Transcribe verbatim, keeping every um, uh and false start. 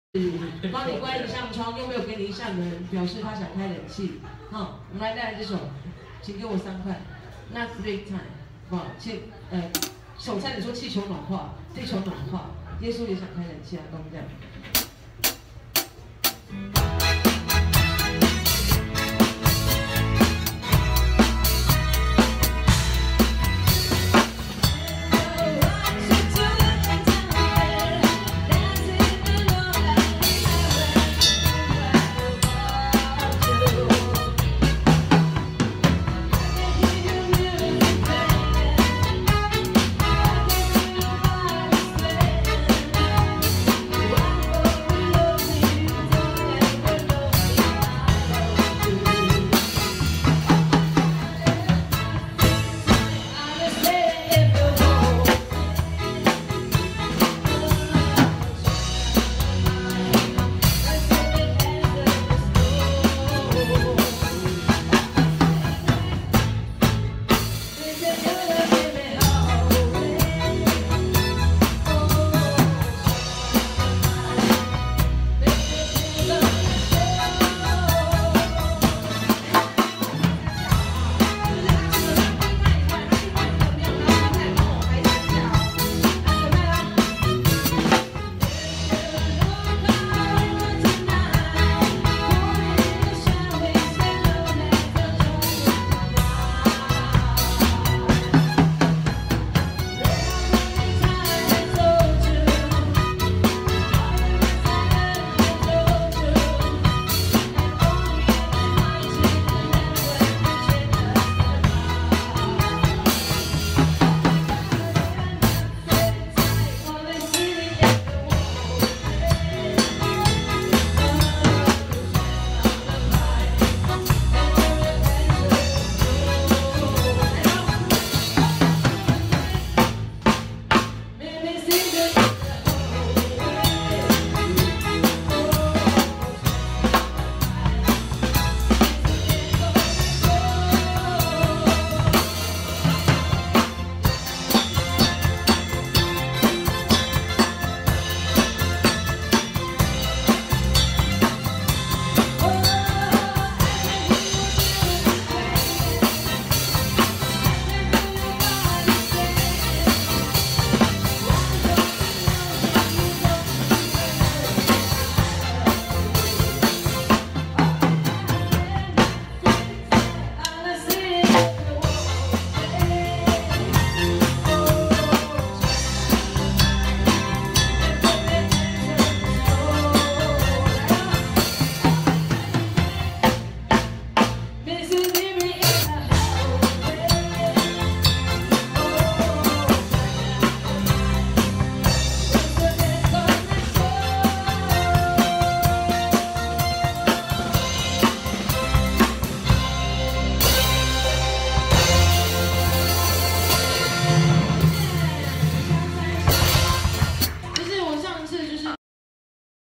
帮你关一扇窗，又没有给你一扇门，表示他想开冷气。好，我们来带来这首，请给我三块。Not three time， 好，气呃，手差点说气球暖化，地球暖化，耶稣也想开冷气啊，跟我们讲。